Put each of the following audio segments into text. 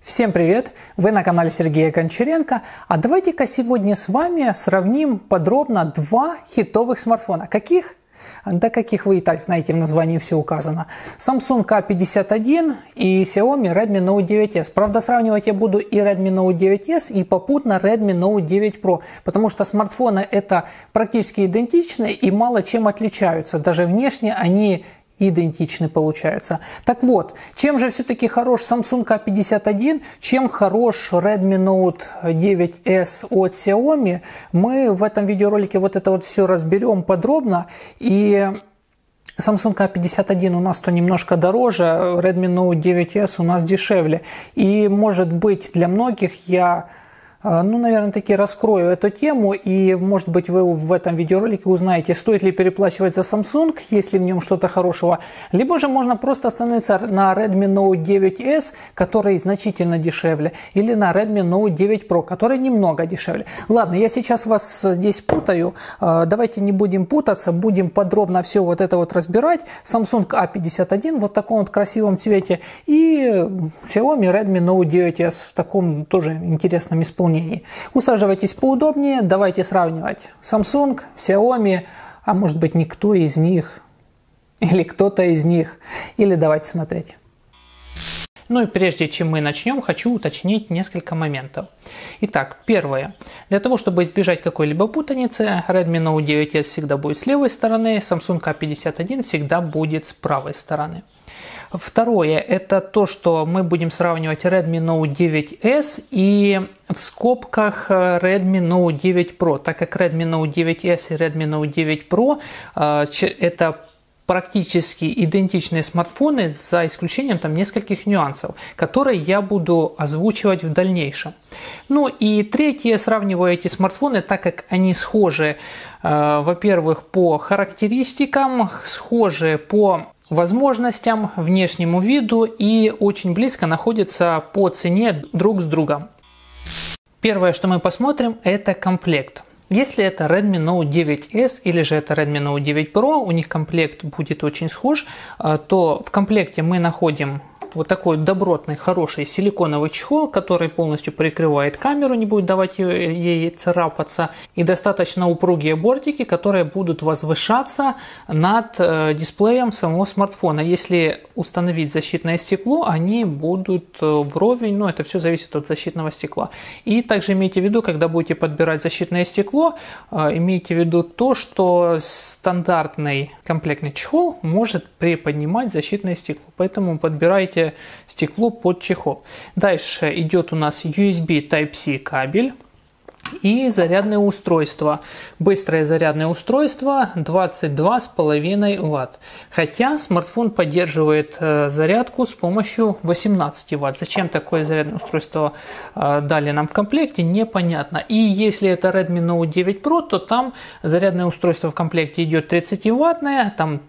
Всем привет! Вы на канале Сергея Гончаренко. А давайте-ка сегодня с вами сравним подробно два хитовых смартфона. Каких? Да каких вы и так знаете, в названии все указано. Samsung A51 и Xiaomi Redmi Note 9s. Правда, сравнивать я буду и Redmi Note 9s, и попутно Redmi Note 9 Pro. Потому что смартфоны это практически идентичны и мало чем отличаются. Даже внешне они идентичны получаются. Так вот, чем же все-таки хорош Samsung A51, чем хорош Redmi Note 9s от Xiaomi, мы в этом видеоролике вот это вот все разберем подробно. И Samsung A51 у нас то немножко дороже, Redmi Note 9s у нас дешевле. И может быть для многих я наверное, таки раскрою эту тему, и, может быть, вы в этом видеоролике узнаете, стоит ли переплачивать за Samsung, есть ли в нем что-то хорошего, либо же можно просто остановиться на Redmi Note 9s, который значительно дешевле, или на Redmi Note 9 Pro, который немного дешевле. Ладно, я сейчас вас здесь путаю, давайте не будем путаться, будем подробно все вот это вот разбирать. Samsung A51 вот в таком вот красивом цвете, и Xiaomi Redmi Note 9s в таком тоже интересном исполнении. Усаживайтесь поудобнее, давайте сравнивать Samsung, Xiaomi, а может быть никто из них, или кто-то из них, или давайте смотреть. Ну и прежде чем мы начнем, хочу уточнить несколько моментов. Итак, первое. Для того, чтобы избежать какой-либо путаницы, Redmi Note 9s всегда будет с левой стороны, Samsung A51 всегда будет с правой стороны. Второе, это то, что мы будем сравнивать Redmi Note 9s и в скобках Redmi Note 9 Pro, так как Redmi Note 9s и Redmi Note 9 Pro это практически идентичные смартфоны, за исключением там нескольких нюансов, которые я буду озвучивать в дальнейшем. Ну и третье, сравниваю эти смартфоны, так как они схожи, во-первых, по характеристикам, схожи по возможностям, внешнему виду и очень близко находятся по цене друг с другом. Первое, что мы посмотрим, это комплект. Если это Redmi Note 9s или же это Redmi Note 9 Pro, у них комплект будет очень схож, то в комплекте мы находим вот такой добротный, хороший силиконовый чехол, который полностью прикрывает камеру, не будет давать ей царапаться, и достаточно упругие бортики, которые будут возвышаться над дисплеем самого смартфона. Если установить защитное стекло, они будут вровень, но это все зависит от защитного стекла. И также имейте в виду, когда будете подбирать защитное стекло, имейте в виду то, что стандартный комплектный чехол может приподнимать защитное стекло, поэтому подбирайте стекло под чехол. Дальше идет у нас USB Type-C кабель и зарядное устройство. Быстрое зарядное устройство 22,5 Вт. Хотя смартфон поддерживает зарядку с помощью 18 Вт. Зачем такое зарядное устройство дали нам в комплекте, непонятно. И если это Redmi Note 9 Pro, то там зарядное устройство в комплекте идет 30-ваттное, там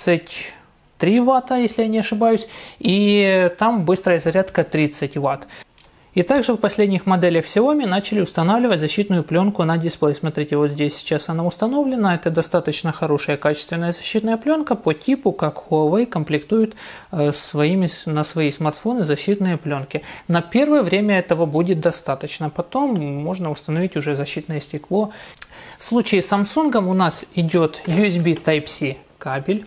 3 Ватта, если я не ошибаюсь, и там быстрая зарядка 30 Ватт. И также в последних моделях Xiaomi начали устанавливать защитную пленку на дисплей. Смотрите, вот здесь сейчас она установлена. Это достаточно хорошая качественная защитная пленка по типу, как Huawei комплектует на свои смартфоны защитные пленки. На первое время этого будет достаточно. Потом можно установить уже защитное стекло. В случае с Samsung у нас идет USB Type-C кабель.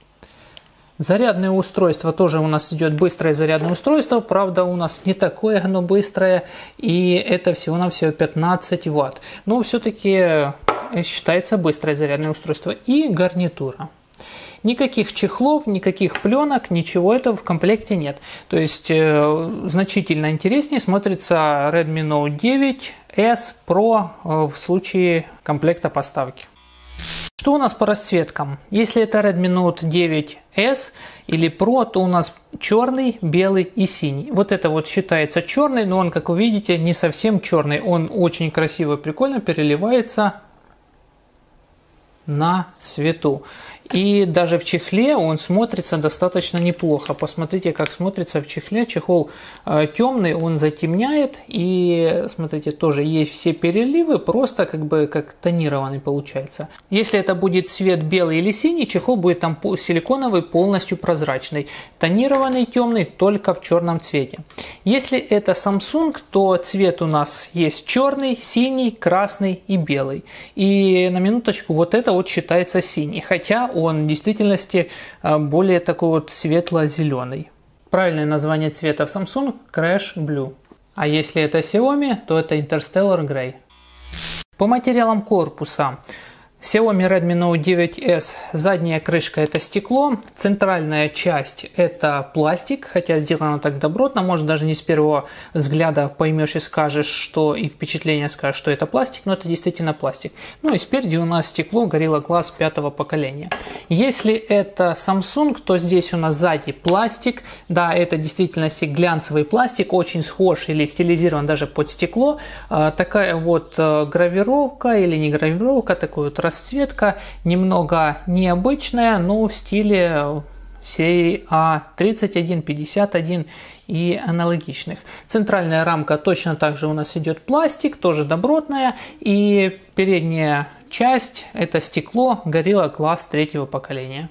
Зарядное устройство тоже у нас идет быстрое зарядное устройство, правда у нас не такое оно быстрое, и это всего-навсего 15 Ватт. Но все-таки считается быстрое зарядное устройство. И гарнитура. Никаких чехлов, никаких пленок, ничего этого в комплекте нет. То есть значительно интереснее смотрится Redmi Note 9s Pro в случае комплекта поставки. Что у нас по расцветкам? Если это Redmi Note 9s или Pro, то у нас черный, белый и синий. Вот это вот считается черный, но он, как вы видите, не совсем черный. Он очень красиво и прикольно переливается на свету. И даже в чехле он смотрится достаточно неплохо. Посмотрите, как смотрится в чехле. Чехол темный, он затемняет. И смотрите, тоже есть все переливы, просто как тонированный получается. Если это будет цвет белый или синий, чехол будет там силиконовый, полностью прозрачный. Тонированный темный только в черном цвете. Если это Samsung, то цвет у нас есть черный, синий, красный и белый. И на минуточку, вот это вот считается синий, хотя он в действительности более такой вот светло-зеленый. Правильное название цвета в Samsung Crash Blue. А если это Xiaomi, то это Interstellar Grey. По материалам корпуса. Xiaomi Redmi Note 9S, задняя крышка это стекло, центральная часть это пластик, хотя сделано так добротно, может даже не с первого взгляда поймешь и скажешь, что и впечатление скажешь, что это пластик, но это действительно пластик. Ну и спереди у нас стекло Gorilla Glass 5-го поколения. Если это Samsung, то здесь у нас сзади пластик, да, это в действительности глянцевый пластик, очень схож или стилизирован даже под стекло, такая вот гравировка или не гравировка, такой вот расцветка немного необычная, но в стиле серии A31, 51 и аналогичных. Центральная рамка точно так же у нас идет пластик, тоже добротная. И передняя часть это стекло Gorilla Glass 3-го поколения.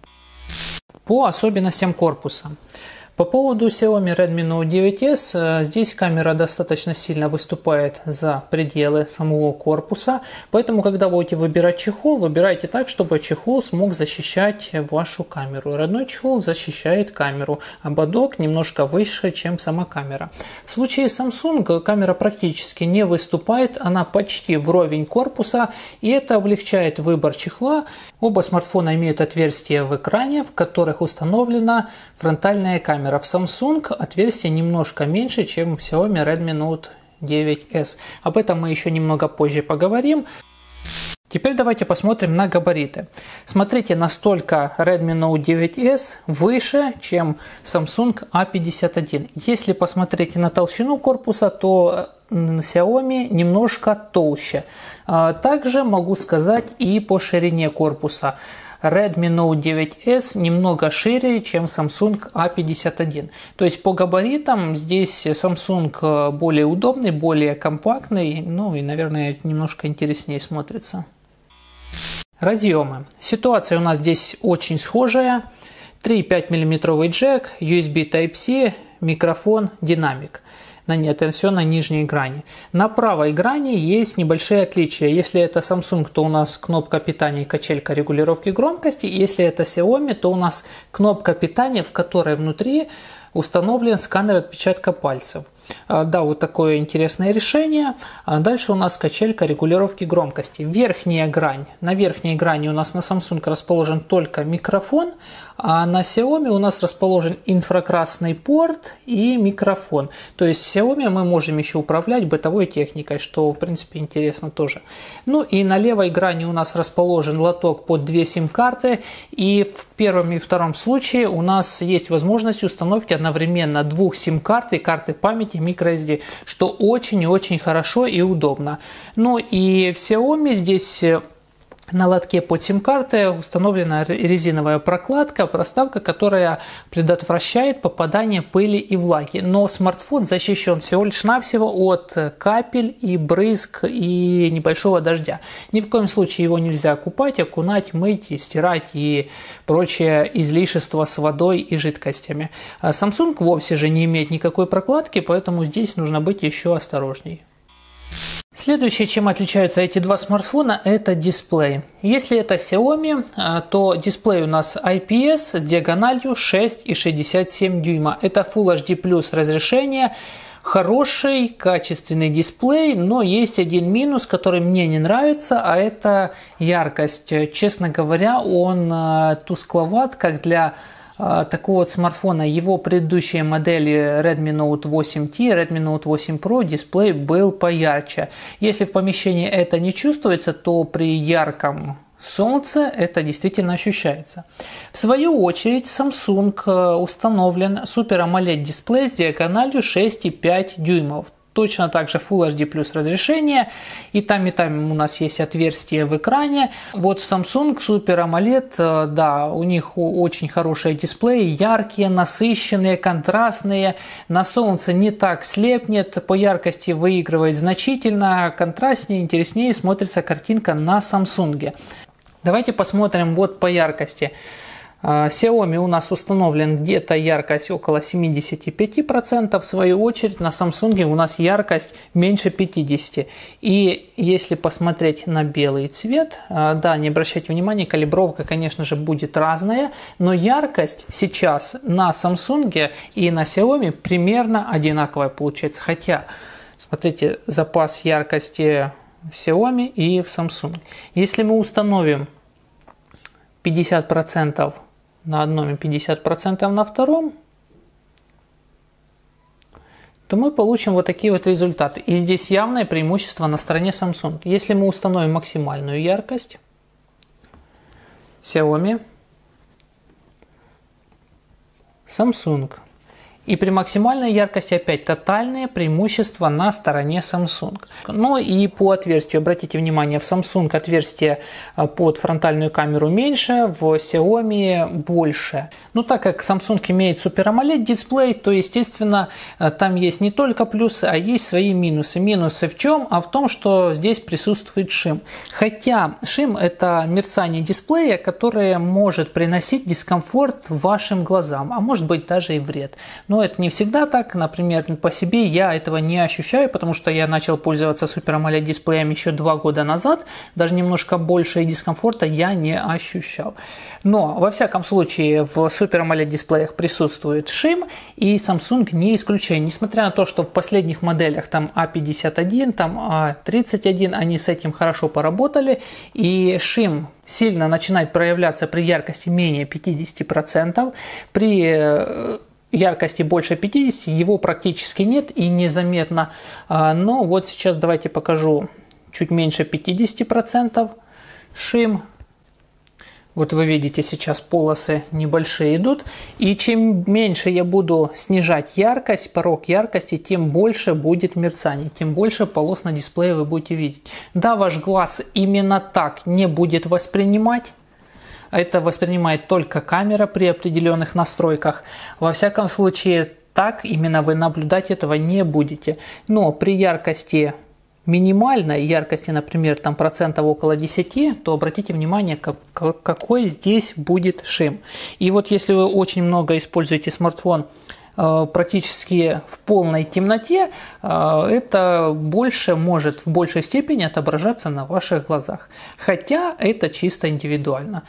По особенностям корпуса. По поводу Xiaomi Redmi Note 9S, здесь камера достаточно сильно выступает за пределы самого корпуса, поэтому, когда будете выбирать чехол, выбирайте так, чтобы чехол смог защищать вашу камеру. Родной чехол защищает камеру, ободок немножко выше, чем сама камера. В случае Samsung камера практически не выступает, она почти вровень корпуса, и это облегчает выбор чехла. Оба смартфона имеют отверстия в экране, в которых установлена фронтальная камера. В Samsung отверстие немножко меньше, чем в Xiaomi Redmi Note 9S. Об этом мы еще немного позже поговорим. Теперь давайте посмотрим на габариты. Смотрите, настолько Redmi Note 9S выше, чем Samsung A51. Если посмотреть на толщину корпуса, то Xiaomi немножко толще. Также могу сказать и по ширине корпуса. Redmi Note 9S немного шире, чем Samsung A51. То есть по габаритам здесь Samsung более удобный, более компактный, ну и, наверное, немножко интереснее смотрится. Разъемы. Ситуация у нас здесь очень схожая. 3,5 мм джек, USB Type-C, микрофон, динамик. Это все на нижней грани. На правой грани есть небольшие отличия. Если это Samsung, то у нас кнопка питания и качелька регулировки громкости. Если это Xiaomi, то у нас кнопка питания, в которой внутри установлен сканер отпечатка пальцев. Да, вот такое интересное решение. Дальше у нас качелька регулировки громкости. Верхняя грань. На верхней грани у нас на Samsung расположен только микрофон, а на Xiaomi у нас расположен инфракрасный порт и микрофон. То есть в Xiaomi мы можем еще управлять бытовой техникой, что в принципе интересно тоже. Ну и на левой грани у нас расположен лоток под 2 сим-карты. И в первом и втором случае у нас есть возможность установки одновременно 2 сим-карт и карты памяти microSD, что очень и очень хорошо и удобно. Ну и в Xiaomi здесь на лотке под сим-карты установлена резиновая прокладка, проставка, которая предотвращает попадание пыли и влаги. Но смартфон защищен всего лишь навсего от капель и брызг и небольшого дождя. Ни в коем случае его нельзя купать, окунать, мыть, стирать и прочее излишество с водой и жидкостями. Samsung вовсе же не имеет никакой прокладки, поэтому здесь нужно быть еще осторожней. Следующее, чем отличаются эти два смартфона, это дисплей. Если это Xiaomi, то дисплей у нас IPS с диагональю 6,67 дюйма. Это Full HD+ разрешение, хороший, качественный дисплей, но есть один минус, который мне не нравится, а это яркость. Честно говоря, он тускловат, как для такого вот смартфона. Его предыдущие модели Redmi Note 8T, Redmi Note 8 Pro дисплей был поярче. Если в помещении это не чувствуется, то при ярком солнце это действительно ощущается. В свою очередь Samsung установлен Super AMOLED дисплей с диагональю 6,5 дюймов. точно так же Full HD плюс разрешение, и там у нас есть отверстие в экране. Вот Samsung Super AMOLED, да, у них очень хорошие дисплеи, яркие, насыщенные, контрастные, на солнце не так слепнет, по яркости выигрывает значительно, контрастнее, интереснее смотрится картинка на Samsung. Давайте посмотрим вот по яркости. Xiaomi у нас установлен где-то яркость около 75%, в свою очередь на Samsung у нас яркость меньше 50%. И если посмотреть на белый цвет, да, не обращайте внимания, калибровка, конечно же, будет разная, но яркость сейчас на Samsung и на Xiaomi примерно одинаковая получается. Хотя, смотрите, запас яркости в Xiaomi и в Samsung. Если мы установим 50% на одном и 50% на втором, то мы получим вот такие вот результаты. И здесь явное преимущество на стороне Samsung. Если мы установим максимальную яркость, Xiaomi, Samsung. И при максимальной яркости опять тотальное преимущество на стороне Samsung. Ну и по отверстию. Обратите внимание, в Samsung отверстие под фронтальную камеру меньше, в Xiaomi больше. Ну так как Samsung имеет Super AMOLED дисплей, то естественно там есть не только плюсы, а есть свои минусы. Минусы в чем? А в том, что здесь присутствует шим. Хотя шим — это мерцание дисплея, которое может приносить дискомфорт вашим глазам, а может быть даже и вред. Но это не всегда так. Например, по себе я этого не ощущаю, потому что я начал пользоваться Super AMOLED дисплеем еще 2 года назад. Даже немножко больше дискомфорта я не ощущал. Но, во всяком случае, в Super AMOLED дисплеях присутствует шим, и Samsung не исключение. Несмотря на то, что в последних моделях там A51, там A31, они с этим хорошо поработали, и шим сильно начинает проявляться при яркости менее 50%, при яркости больше 50, его практически нет и незаметно. Но вот сейчас давайте покажу чуть меньше 50% шим. Вот вы видите, сейчас полосы небольшие идут. И чем меньше я буду снижать яркость, порог яркости, тем больше будет мерцание, тем больше полос на дисплее вы будете видеть. Да, ваш глаз именно так не будет воспринимать. Это воспринимает только камера при определенных настройках. Во всяком случае, так именно вы наблюдать этого не будете. Но при яркости минимальной, яркости, например, там процентов около 10, то обратите внимание, какой здесь будет шим. И вот если вы очень много используете смартфон практически в полной темноте, это может в большей степени отображаться на ваших глазах. Хотя это чисто индивидуально.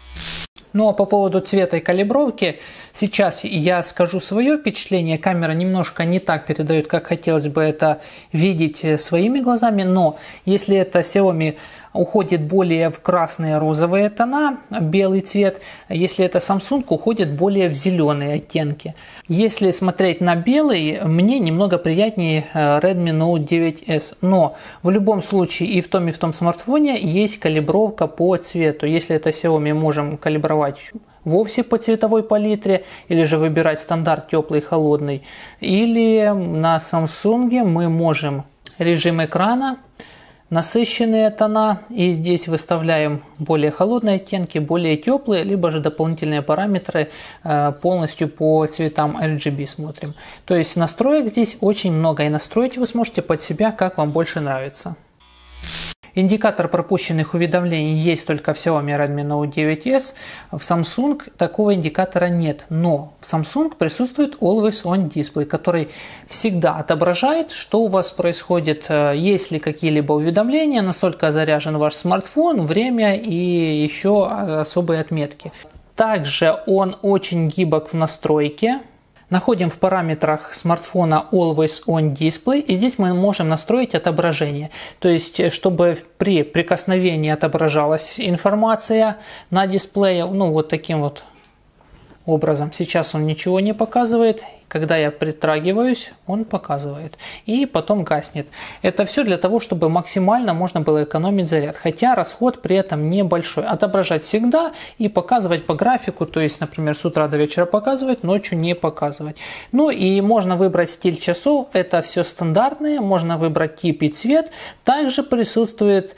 Ну а по поводу цвета и калибровки, сейчас я скажу свое впечатление. Камера немножко не так передает, как хотелось бы это видеть своими глазами, но если это Xiaomi уходит более в красные розовые тона, белый цвет. Если это Samsung, уходит более в зеленые оттенки. Если смотреть на белый, мне немного приятнее Redmi Note 9S. Но в любом случае и в том смартфоне есть калибровка по цвету. Если это Xiaomi, можем калибровать вовсе по цветовой палитре, или же выбирать стандарт теплый, холодный. Или на Samsung мы можем режим экрана, насыщенные тона, и здесь выставляем более холодные оттенки, более теплые, либо же дополнительные параметры полностью по цветам RGB смотрим. То есть настроек здесь очень много, и настроить вы сможете под себя, как вам больше нравится. Индикатор пропущенных уведомлений есть только в Xiaomi Redmi Note 9S, в Samsung такого индикатора нет, но в Samsung присутствует Always On Display, который всегда отображает, что у вас происходит, есть ли какие-либо уведомления, насколько заряжен ваш смартфон, время и еще особые отметки. Также он очень гибок в настройке. Находим в параметрах смартфона Always On Display, и здесь мы можем настроить отображение. То есть, чтобы при прикосновении отображалась информация на дисплее, ну вот таким вот образом. Сейчас он ничего не показывает. Когда я притрагиваюсь, он показывает. И потом гаснет. Это все для того, чтобы максимально можно было экономить заряд. Хотя расход при этом небольшой. Отображать всегда и показывать по графику. То есть, например, с утра до вечера показывать, ночью не показывать. Ну и можно выбрать стиль часов. Это все стандартные. Можно выбрать тип и цвет. Также присутствует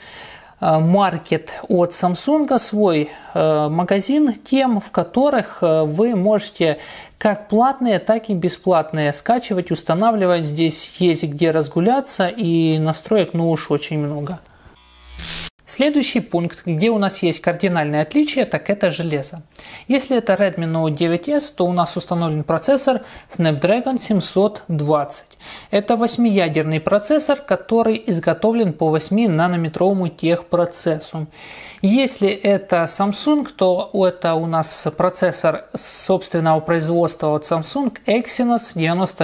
маркет от Samsung, свой магазин тем, в которых вы можете как платные, так и бесплатные скачивать, устанавливать. Здесь есть где разгуляться, и настроек, ну уж очень много. Следующий пункт, где у нас есть кардинальное отличие, так это железо. Если это Redmi Note 9s, то у нас установлен процессор Snapdragon 720. Это 8-ядерный процессор, который изготовлен по 8-нанометровому техпроцессу. Если это Samsung, то это у нас процессор собственного производства от Samsung Exynos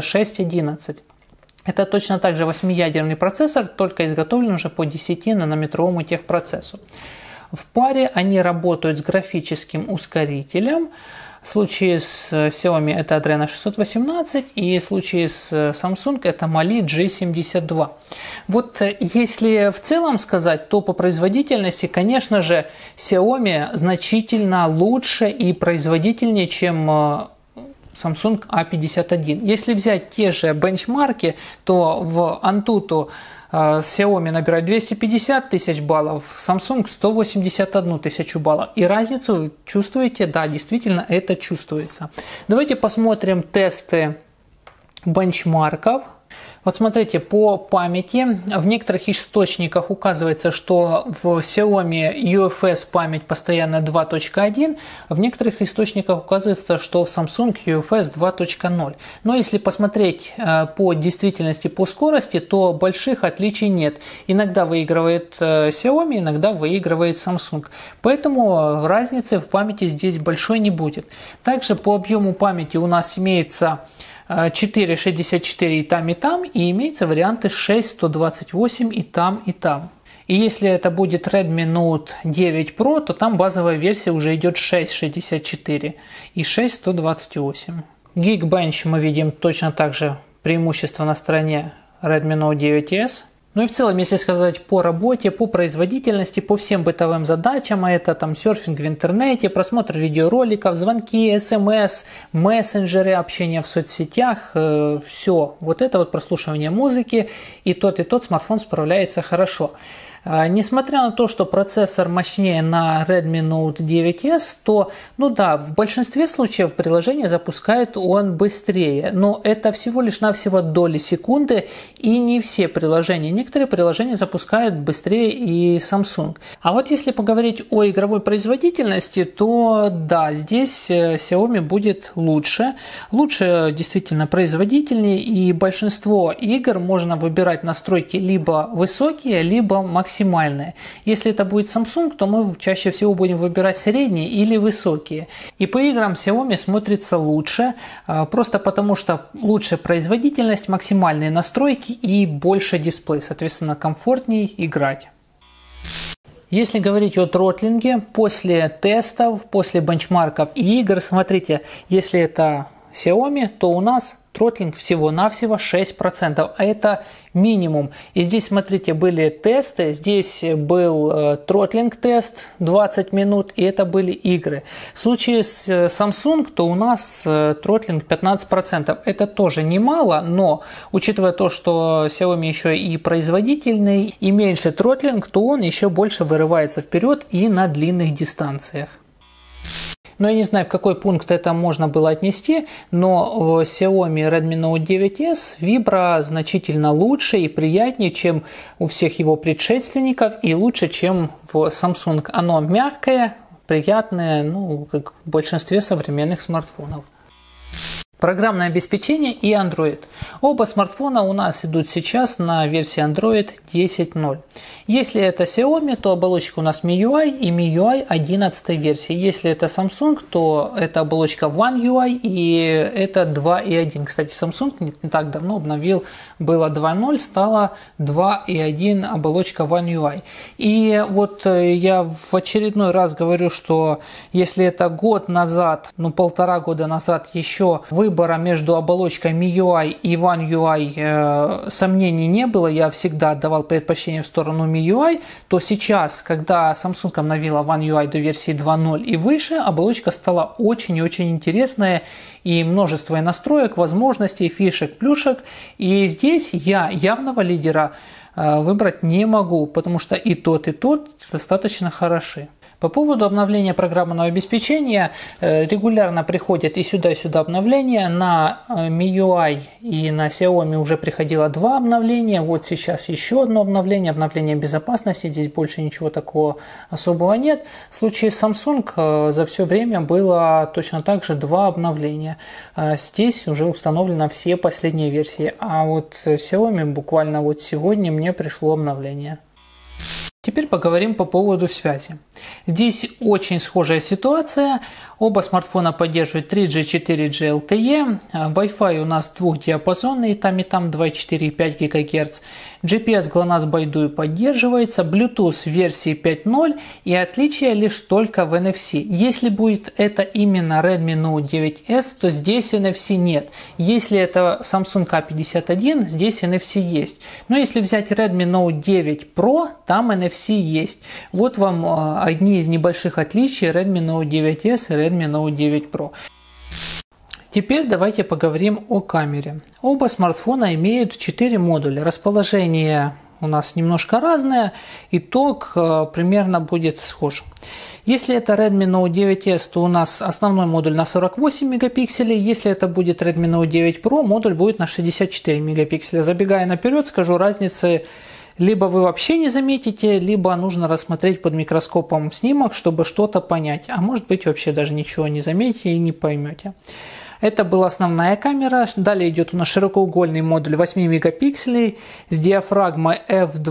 9611. Это точно так же 8-ядерный процессор, только изготовлен уже по 10-нанометровому техпроцессу. В паре они работают с графическим ускорителем. В случае с Xiaomi это Adreno 618 и в случае с Samsung это Mali G72. Вот если в целом сказать, то по производительности, конечно же, Xiaomi значительно лучше и производительнее, чем Samsung A51. Если взять те же бенчмарки, то в Antutu Xiaomi набирает 250 тысяч баллов, Samsung 181 тысячу баллов. И разницу вы чувствуете? Да, действительно это чувствуется. Давайте посмотрим тесты бенчмарков. Вот смотрите, по памяти в некоторых источниках указывается, что в Xiaomi UFS память постоянно 2.1, в некоторых источниках указывается, что в Samsung UFS 2.0. Но если посмотреть по действительности, по скорости, то больших отличий нет. Иногда выигрывает Xiaomi, иногда выигрывает Samsung. Поэтому разницы в памяти здесь большой не будет. Также по объему памяти у нас имеется 4,64 и там, и имеются варианты 6,128 и там, и там. И если это будет Redmi Note 9 Pro, то там базовая версия уже идет 6,64 и 6,128. Geekbench мы видим точно так же преимущество на стороне Redmi Note 9s. Ну и в целом, если сказать по работе, по производительности, по всем бытовым задачам, а это там серфинг в интернете, просмотр видеороликов, звонки, смс, мессенджеры, общение в соцсетях, все. Вот это вот прослушивание музыки, и тот смартфон справляется хорошо. Несмотря на то, что процессор мощнее на Redmi Note 9s, то, ну да, в большинстве случаев приложение запускает он быстрее, но это всего лишь навсего доли секунды, и не все приложения. Некоторые приложения запускают быстрее и Samsung. А вот если поговорить о игровой производительности, то да, здесь Xiaomi будет лучше. Лучше действительно производительнее, и большинство игр можно выбирать настройки либо высокие, либо максимальные. Если это будет Samsung, то мы чаще всего будем выбирать средние или высокие. И по играм Xiaomi смотрится лучше, просто потому что лучше производительность, максимальные настройки и больше дисплей, соответственно, комфортнее играть. Если говорить о тротлинге, после тестов, после бенчмарков и игр, смотрите, если это Xiaomi, то у нас тротлинг всего-навсего 6%, а это минимум. И здесь, смотрите, были тесты, здесь был тротлинг-тест 20 минут, и это были игры. В случае с Samsung, то у нас тротлинг 15%. Это тоже немало, но учитывая то, что Xiaomi еще и производительный, и меньше тротлинг, то он еще больше вырывается вперед и на длинных дистанциях. Но я не знаю, в какой пункт это можно было отнести, но в Xiaomi Redmi Note 9s вибра значительно лучше и приятнее, чем у всех его предшественников, и лучше, чем в Samsung. Оно мягкое, приятное, ну, как в большинстве современных смартфонов. Программное обеспечение и Android. Оба смартфона у нас идут сейчас на версии Android 10.0. Если это Xiaomi, то оболочка у нас MIUI и MIUI 11 версии. Если это Samsung, то это оболочка One UI и это 2.1. Кстати, Samsung не так давно обновил, было 2.0, стало 2.1 оболочка One UI. И вот я в очередной раз говорю, что если это год назад, полтора года назад еще выбора между оболочкой MIUI и One UI сомнений не было, я всегда отдавал предпочтение в сторону MIUI, то сейчас, когда Samsung обновила One UI до версии 2.0 и выше, оболочка стала очень и очень интересная, и множество настроек, возможностей, фишек, плюшек. И здесь я явного лидера выбрать не могу, потому что и тот достаточно хороши. По поводу обновления программного обеспечения регулярно приходят и сюда обновления. На MIUI и на Xiaomi уже приходило 2 обновления. Вот сейчас еще одно обновление безопасности. Здесь больше ничего такого особого нет. В случае с Samsung за все время было точно так же 2 обновления. Здесь уже установлены все последние версии. А вот Xiaomi буквально вот сегодня мне пришло обновление. Теперь поговорим по поводу связи. Здесь очень схожая ситуация. Оба смартфона поддерживают 3G, 4G LTE. Wi-Fi у нас двухдиапазонный, и там 2,4 и 5 ГГц. GPS GLONASS BeiDou поддерживается. Bluetooth версии 5.0 и отличие лишь только в NFC. Если будет это именно Redmi Note 9S, то здесь NFC нет. Если это Samsung A51, здесь NFC есть. Но если взять Redmi Note 9 Pro, там NFC есть. Вот вам одни из небольших отличий Redmi Note 9S и Redmi Note 9 Pro. Теперь давайте поговорим о камере. Оба смартфона имеют 4 модуля. Расположение у нас немножко разное. Итог примерно будет схож. Если это Redmi Note 9S, то у нас основной модуль на 48 мегапикселей. Если это будет Redmi Note 9 Pro, модуль будет на 64 мегапикселя. Забегая наперед, скажу, разницы либо вы вообще не заметите, либо нужно рассмотреть под микроскопом снимок, чтобы что-то понять. А может быть, вообще даже ничего не заметите и не поймете. Это была основная камера. Далее идет у нас широкоугольный модуль 8 мегапикселей с диафрагмой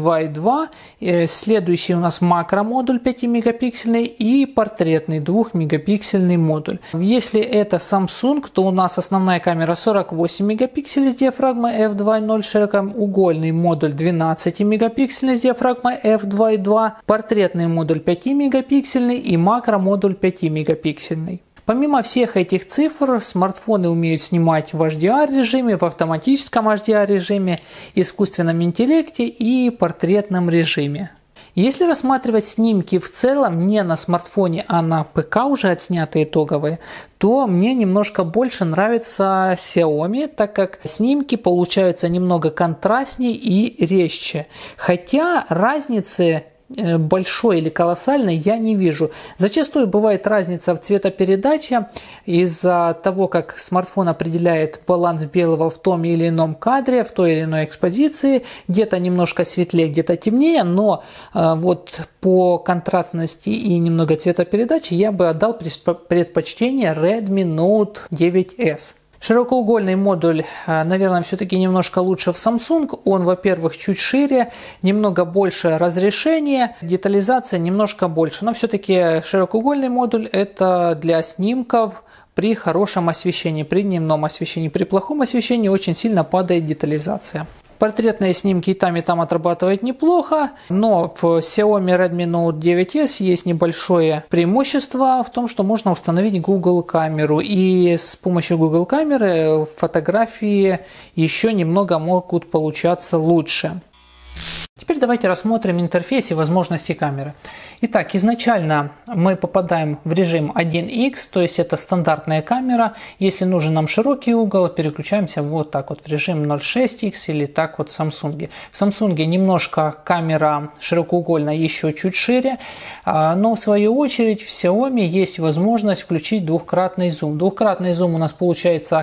f2.2. Следующий у нас макромодуль 5 мегапиксельный и портретный 2 мегапиксельный модуль. Если это Samsung, то у нас основная камера 48 мегапикселей с диафрагмой f2.0, широкоугольный модуль 12 мегапиксельный с диафрагмой f2.2, портретный модуль 5 мегапиксельный и макромодуль 5 мегапиксельный. Помимо всех этих цифр, смартфоны умеют снимать в HDR режиме, в автоматическом HDR режиме, искусственном интеллекте и портретном режиме. Если рассматривать снимки в целом не на смартфоне, а на ПК уже отснятые итоговые, то мне немножко больше нравится Xiaomi, так как снимки получаются немного контрастнее и резче. Хотя разницы большой или колоссальной я не вижу. Зачастую бывает разница в цветопередаче из-за того, как смартфон определяет баланс белого в том или ином кадре, в той или иной экспозиции. Где-то немножко светлее, где-то темнее, но вот по контрастности и немного цветопередачи я бы отдал предпочтение Redmi Note 9S. Широкоугольный модуль, наверное, все-таки немножко лучше в Samsung. Он, во-первых, чуть шире, немного больше разрешение, детализация немножко больше. Но все-таки широкоугольный модуль это для снимков при хорошем освещении, при дневном освещении. При плохом освещении очень сильно падает детализация. Портретные снимки и там отрабатывает неплохо, но в Xiaomi Redmi Note 9S есть небольшое преимущество в том, что можно установить Google камеру, и с помощью Google камеры фотографии еще немного могут получаться лучше. Теперь давайте рассмотрим интерфейс и возможности камеры. Итак, изначально мы попадаем в режим 1х, то есть это стандартная камера. Если нужен нам широкий угол, переключаемся вот так вот в режим 0.6х или так вот в Samsung. В Samsung немножко камера широкоугольная еще чуть шире, но в свою очередь в Xiaomi есть возможность включить двухкратный зум. Двухкратный зум у нас получается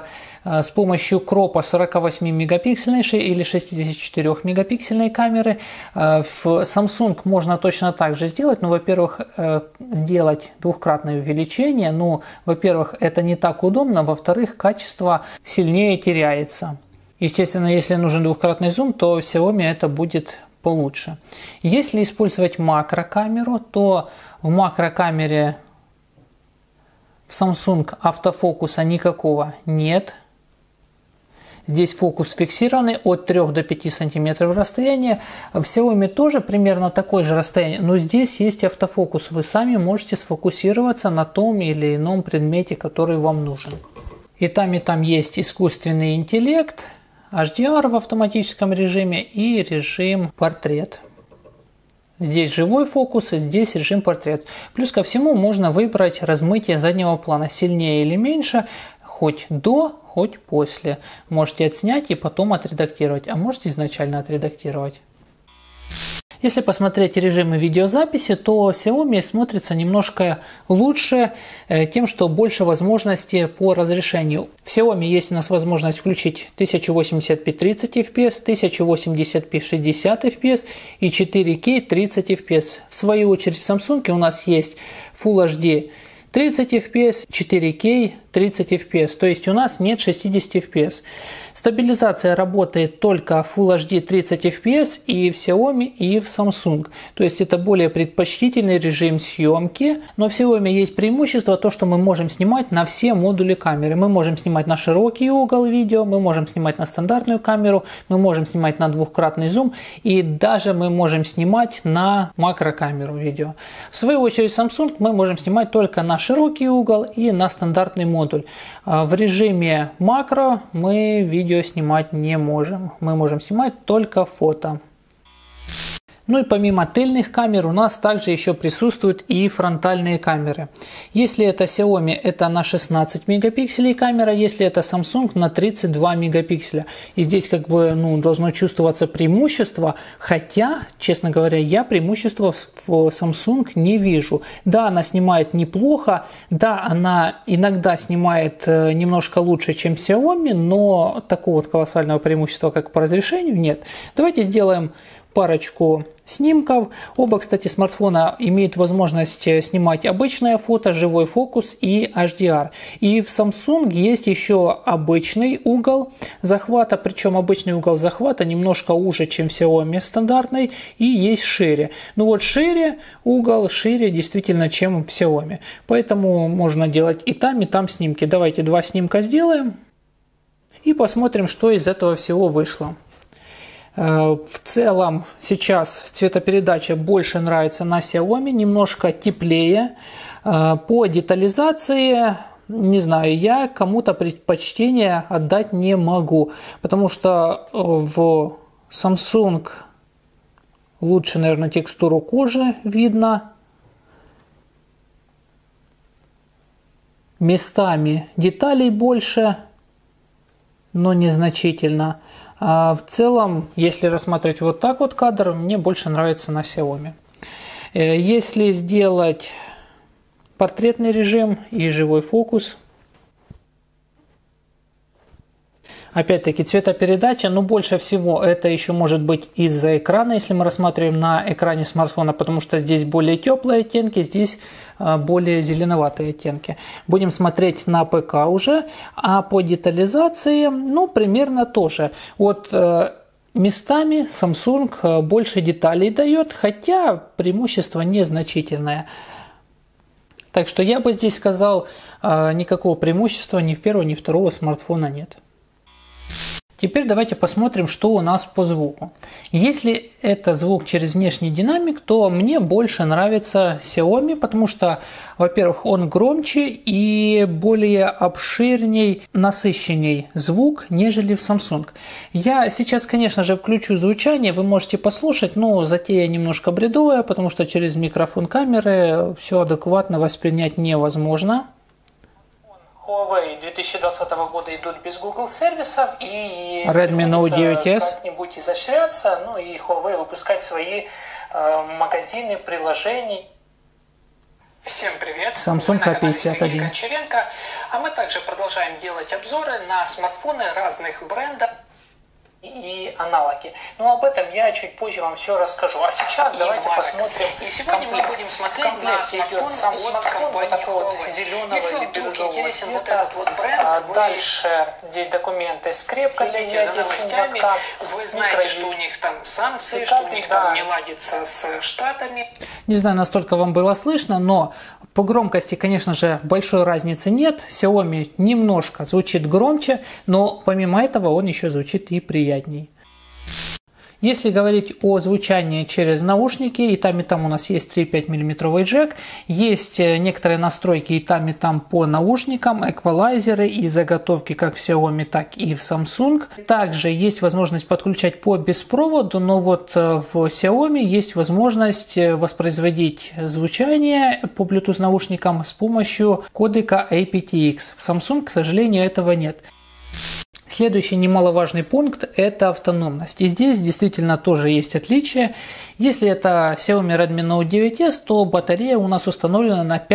с помощью кропа 48 мегапиксельной или 64 мегапиксельной камеры. В Samsung можно точно так же сделать, но, во-первых, сделать двухкратное увеличение, но, во-первых, это не так удобно, во-вторых, качество сильнее теряется. Естественно, если нужен двухкратный зум, то в Xiaomi это будет получше. Если использовать макрокамеру, то в макрокамере в Samsung автофокуса никакого нет. Здесь фокус фиксированный от 3 до 5 сантиметров расстояния. В Xiaomi тоже примерно такое же расстояние, но здесь есть автофокус. Вы сами можете сфокусироваться на том или ином предмете, который вам нужен. И там есть искусственный интеллект, HDR в автоматическом режиме и режим портрет. Здесь живой фокус, и здесь режим портрет. Плюс ко всему можно выбрать размытие заднего плана сильнее или меньше, хоть до, хоть после. Можете отснять и потом отредактировать, а можете изначально отредактировать. Если посмотреть режимы видеозаписи, то Xiaomi смотрится немножко лучше тем, что больше возможностей по разрешению. В Xiaomi есть у нас возможность включить 1080p 30 fps, 1080p 60 fps и 4K 30 fps. В свою очередь в Samsung у нас есть Full HD 30 fps, 4K 30 fps, то есть у нас нет 60 fps. Стабилизация работает только в Full HD 30 fps и в Xiaomi, и в Samsung. То есть это более предпочтительный режим съемки. Но в Xiaomi есть преимущество, то что мы можем снимать на все модули камеры. Мы можем снимать на широкий угол видео, мы можем снимать на стандартную камеру, мы можем снимать на двухкратный зум и даже мы можем снимать на макрокамеру видео. В свою очередь Samsung мы можем снимать только на широкий угол и на стандартный модуль. В режиме макро мы видео снимать не можем. Мы можем снимать только фото. Ну и помимо тыльных камер у нас также еще присутствуют и фронтальные камеры. Если это Xiaomi, это на 16 мегапикселей камера, если это Samsung, на 32 мегапикселя. И здесь должно чувствоваться преимущество, хотя, честно говоря, я преимущества в Samsung не вижу. Да, она снимает неплохо, да, она иногда снимает немножко лучше, чем Xiaomi, но такого колоссального преимущества, как по разрешению, нет. Давайте сделаем парочку снимков. Оба, кстати, смартфона имеют возможность снимать обычное фото, живой фокус и HDR. И в Samsung есть еще обычный угол захвата, причем обычный угол захвата немножко уже, чем в Xiaomi стандартный, и есть шире. Ну вот угол шире действительно, чем в Xiaomi. Поэтому можно делать и там снимки. Давайте два снимка сделаем и посмотрим, что из этого всего вышло. В целом сейчас цветопередача больше нравится на Xiaomi, немножко теплее. По детализации, не знаю, я кому-то предпочтение отдать не могу, потому что в Samsung лучше, наверное, текстуру кожи видно. Местами деталей больше, но незначительно. А в целом, если рассматривать вот так вот кадр, мне больше нравится на Xiaomi. Если сделать портретный режим и живой фокус, опять-таки цветопередача, но больше всего это еще может быть из-за экрана, если мы рассматриваем на экране смартфона, потому что здесь более теплые оттенки, здесь более зеленоватые оттенки. Будем смотреть на ПК уже, а по детализации, примерно тоже. Вот местами Samsung больше деталей дает, хотя преимущество незначительное. Так что я бы здесь сказал, никакого преимущества ни в первого, ни второго смартфона нет. Теперь давайте посмотрим, что у нас по звуку. Если это звук через внешний динамик, то мне больше нравится Xiaomi, потому что, во-первых, он громче и более обширней, насыщенней звук, нежели в Samsung. Я сейчас, конечно же, включу звучание, вы можете послушать, но затея немножко бредовая, потому что через микрофон камеры все адекватно воспринять невозможно. Huawei 2020 года идут без Google сервисов, и Redmi Note 9S как-нибудь изощряться, и Huawei выпускать свои магазины приложений. Всем привет! Samsung A51. Гончаренко, а мы также продолжаем делать обзоры на смартфоны разных брендов и аналоги. Но об этом я чуть позже вам все расскажу. А сейчас давайте посмотрим. И сегодня мы будем смотреть на смартфон от компании Huawei. Если вам вдруг интересен вот этот вот бренд, дальше здесь документы, скрепка для за новостями. Вы знаете, что у них там санкции, что у них там не ладится с Штатами. Не знаю, насколько вам было слышно, но по громкости, конечно же, большой разницы нет. Xiaomi немножко звучит громче, но помимо этого он еще звучит и приятней. Если говорить о звучании через наушники, и там у нас есть 3,5 мм джек, есть некоторые настройки и там по наушникам, эквалайзеры и заготовки как в Xiaomi, так и в Samsung. Также есть возможность подключать по беспроводу, но вот в Xiaomi есть возможность воспроизводить звучание по Bluetooth наушникам с помощью кодека aptX. В Samsung, к сожалению, этого нет. Следующий немаловажный пункт – это автономность. И здесь действительно тоже есть отличие. Если это Xiaomi Redmi Note 9s, то батарея у нас установлена на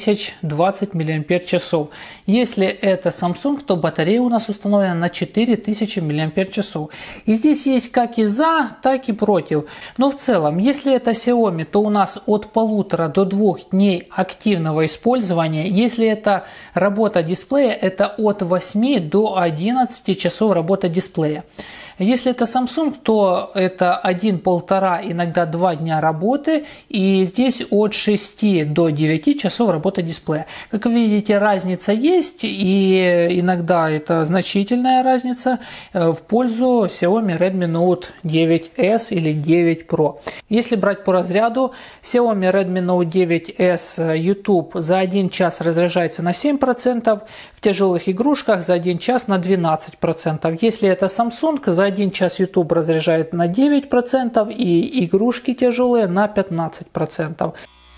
5020 мАч. Если это Samsung, то батарея у нас установлена на 4000 мАч. И здесь есть как и за, так и против. Но в целом, если это Xiaomi, то у нас от 1,5 до 2 дней активного использования. Если это работа дисплея, это от 8 до 11 часов работы дисплея. Если это Samsung, то это 1,5, иногда 2 дня работы, и здесь от 6 до 9 часов работы дисплея. Как вы видите, разница есть, и иногда это значительная разница в пользу Xiaomi Redmi Note 9s или 9 Pro. Если брать по разряду, Xiaomi Redmi Note 9s YouTube за 1 час разряжается на 7%, в тяжелых игрушках за 1 час на 12%. Если это Samsung, за 1 час YouTube разряжает на 9% и игрушки тяжелые на 15%.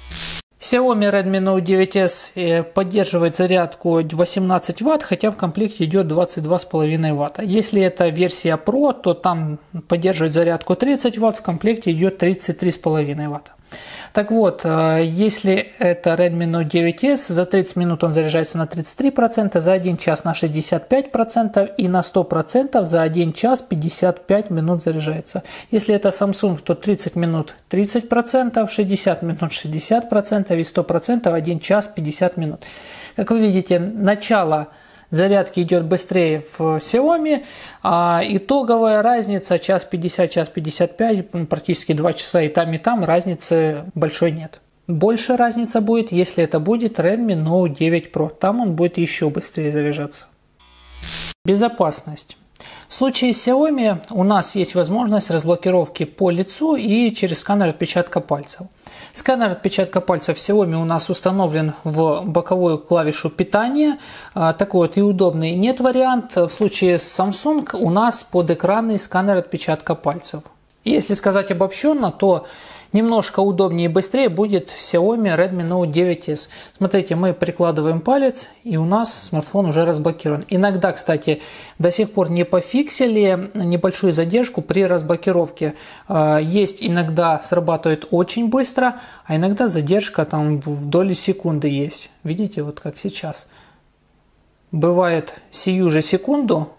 Xiaomi Redmi Note 9s поддерживает зарядку 18 Вт, хотя в комплекте идет 22,5 Вт. Если это версия Pro, то там поддерживает зарядку 30 Вт, в комплекте идет 33,5 Вт. Так вот, если это Redmi Note 9s, за 30 минут он заряжается на 33%, за 1 час на 65% и на 100% за 1 час 55 минут заряжается. Если это Samsung, то 30 минут 30%, 60 минут 60% и 100% 1 час 50 минут. Как вы видите, начало зарядки идет быстрее в Xiaomi, а итоговая разница час 50, час 55, практически 2 часа и там разницы большой нет. Больше разница будет, если это будет Redmi Note 9 Pro, там он будет еще быстрее заряжаться. Безопасность. В случае с Xiaomi у нас есть возможность разблокировки по лицу и через сканер отпечатка пальцев. Сканер отпечатка пальцев Xiaomi у нас установлен в боковую клавишу питания. Такой вот и удобный. Нет вариант. В случае с Samsung у нас подэкранный сканер отпечатка пальцев. Если сказать обобщенно, то немножко удобнее и быстрее будет Xiaomi Redmi Note 9s. Смотрите, мы прикладываем палец, и у нас смартфон уже разблокирован. Иногда, кстати, до сих пор не пофиксили небольшую задержку при разблокировке. Есть иногда срабатывает очень быстро, а иногда задержка там в доли секунды есть. Видите, вот как сейчас. Бывает сию же секунду,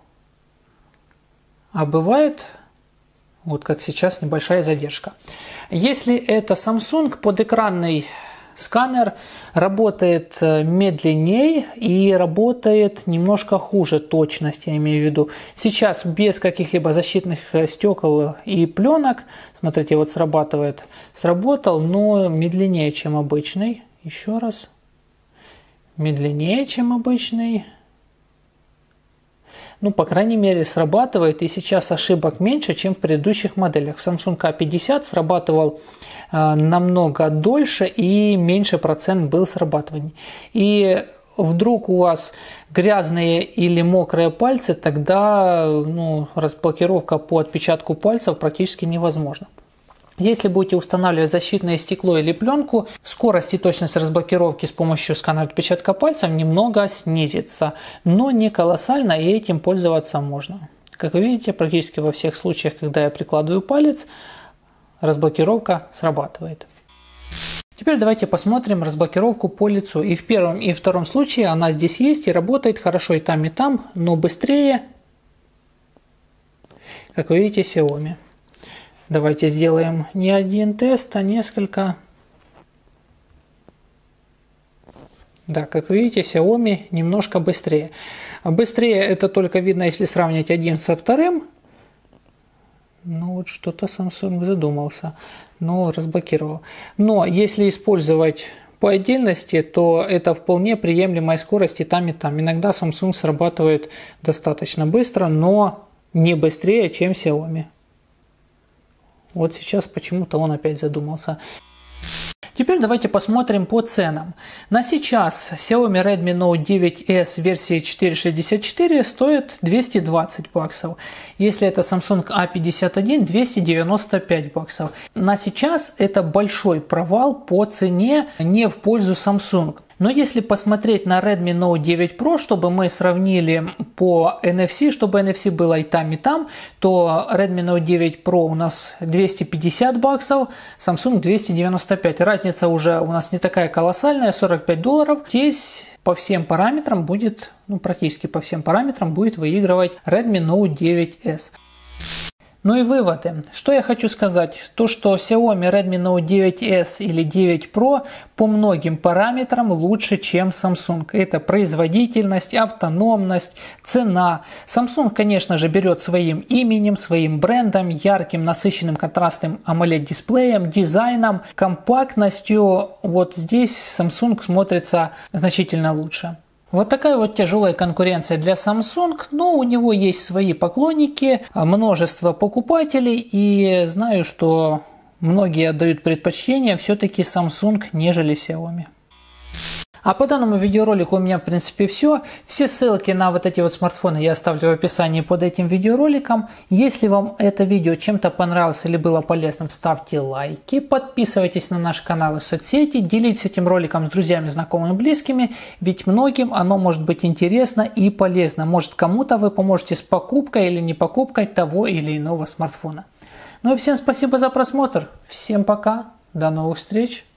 а бывает вот как сейчас небольшая задержка. Если это Samsung, подэкранный сканер работает медленнее и работает немножко хуже, точность я имею в виду. Сейчас без каких-либо защитных стекол и пленок, смотрите, вот срабатывает, сработал, но медленнее, чем обычный. Еще раз, медленнее, чем обычный. Ну, по крайней мере, срабатывает, и сейчас ошибок меньше, чем в предыдущих моделях. В Samsung A50 срабатывал намного дольше и меньше процент был срабатываний. И вдруг у вас грязные или мокрые пальцы, тогда разблокировка по отпечатку пальцев практически невозможна. Если будете устанавливать защитное стекло или пленку, скорость и точность разблокировки с помощью сканера отпечатка пальцев немного снизится, но не колоссально, и этим пользоваться можно. Как вы видите, практически во всех случаях, когда я прикладываю палец, разблокировка срабатывает. Теперь давайте посмотрим разблокировку по лицу. И в первом, и втором случае она здесь есть и работает хорошо и там, но быстрее, как вы видите, Xiaomi. Давайте сделаем не один тест, а несколько. Да, как вы видите, Xiaomi немножко быстрее. Быстрее это только видно, если сравнить один со вторым. Ну вот что-то Samsung задумался, но разблокировал. Но если использовать по отдельности, то это вполне приемлемая скорость и там, и там. Иногда Samsung срабатывает достаточно быстро, но не быстрее, чем Xiaomi. Вот сейчас почему-то он опять задумался. Теперь давайте посмотрим по ценам. На сейчас Xiaomi Redmi Note 9s версии 4.64 стоит 220 баксов. Если это Samsung A51, 295 баксов. На сейчас это большой провал по цене, не в пользу Samsung. Но если посмотреть на Redmi Note 9 Pro, чтобы мы сравнили по NFC, чтобы NFC было и там, то Redmi Note 9 Pro у нас 250 баксов, Samsung 295. Разница уже у нас не такая колоссальная, $45. Здесь по всем параметрам будет, практически по всем параметрам будет выигрывать Redmi Note 9s. Ну и выводы. Что я хочу сказать? То, что Xiaomi Redmi Note 9s или 9 Pro по многим параметрам лучше, чем Samsung. Это производительность, автономность, цена. Samsung, конечно же, берет своим именем, своим брендом, ярким, насыщенным, контрастным AMOLED-дисплеем, дизайном, компактностью. Вот здесь Samsung смотрится значительно лучше. Вот такая вот тяжелая конкуренция для Samsung, но у него есть свои поклонники, множество покупателей, и знаю, что многие отдают предпочтение все-таки Samsung, нежели Xiaomi. А по данному видеоролику у меня в принципе все. Все ссылки на вот эти вот смартфоны я оставлю в описании под этим видеороликом. Если вам это видео чем-то понравилось или было полезным, ставьте лайки, подписывайтесь на наш канал и соцсети, делитесь этим роликом с друзьями, знакомыми, близкими, ведь многим оно может быть интересно и полезно. Может, кому-то вы поможете с покупкой или не покупкой того или иного смартфона. Ну и всем спасибо за просмотр. Всем пока. До новых встреч.